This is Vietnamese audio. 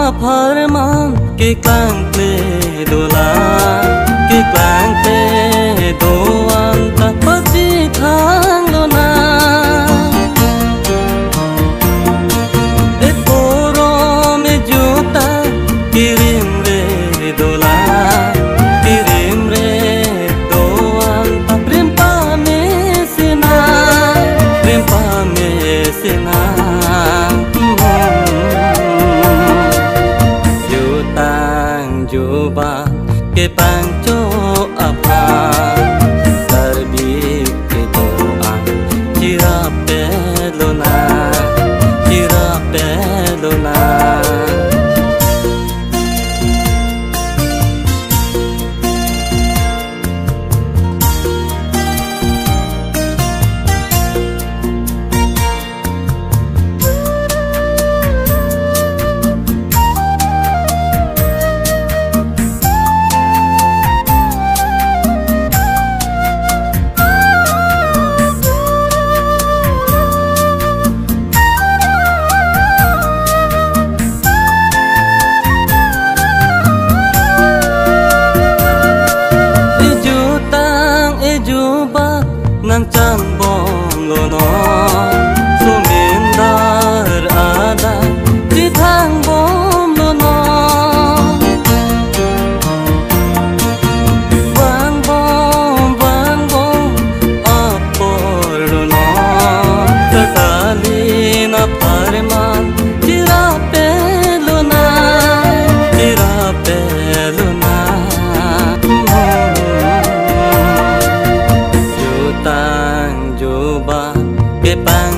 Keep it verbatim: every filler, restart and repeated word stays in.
Farman ke klang ple dola ke klang ple doan ta pati thang lona e poro me juta kirim re dola kirim re doan ta prem pa me sena prem pa me sena Juba ke panco apa terbit ke doa kira pelona kira pelona nang chan bom lo no sumindar ada di thang bom lo no bang bom bang bom apor lo no tatali na parman tira pelona tira pelona que